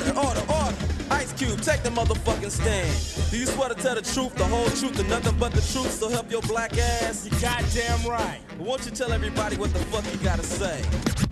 Order. Ice Cube, take the motherfucking stand. Do you swear to tell the truth, the whole truth, and nothing but the truth, so help your black ass? You goddamn right. Won't you tell everybody what the fuck you gotta say?